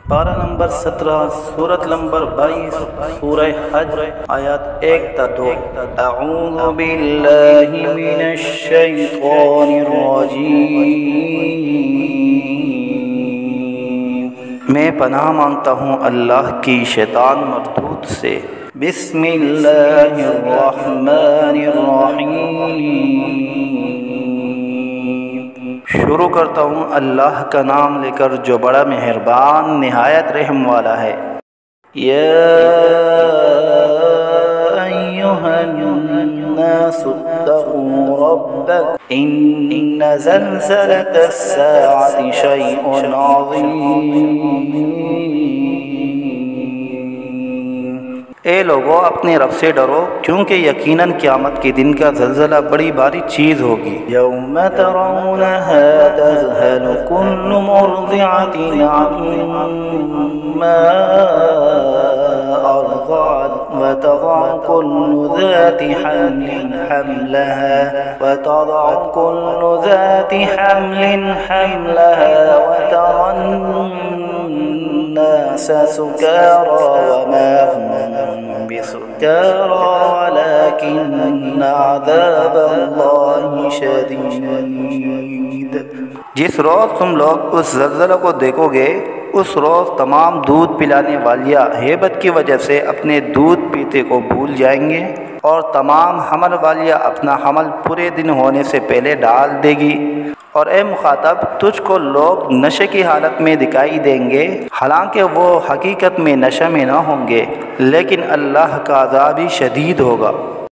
پارہ نمبر 17 سورت نمبر 22 سورہ حج آیات 1 تا 2۔ اعوذ باللہ من الشیطان الرجیم، میں پناہ مانگتا ہوں اللہ کی شیطان مردود سے۔ بسم اللہ الرحمن الرحیم، شروع کرتا ہوں اللہ کا نام لے کر جو بڑا مہربان نہایت رحم والا ہے۔ یا ایھا الناس اتقوا ربکم ان زلزلۃ الساعۃ شیء عظیم۔ اے لوگو اپنے رب سے ڈرو، کیونکہ یقیناً قیامت کے دن کا زلزلہ بڑی بھاری چیز ہوگی۔ یوم ترونها تذہل کل مرضعۃ عما ارضعت وتضع كل ذات حمل حملها وترى الناس سكارى وما هم بسكارى ولكن عذاب الله شديد۔ جس روز تم لوگ اس زلزلہ کو دیکھو گے، اس روز تمام دودھ پلانے والیاں ہیبت کی وجہ سے اپنے دودھ پیتے کو بھول جائیں گے، اور تمام حمل والیاں اپنا حمل پورے دن ہونے سے پہلے ڈال دے گی۔ اور اے مخاطب، تجھ کو لوگ نشے کی حالت میں دکھائی دیں گے، حالانکہ وہ حقیقت میں نشے میں نہ ہوں گے، لیکن اللہ کا عذاب شدید ہوگا۔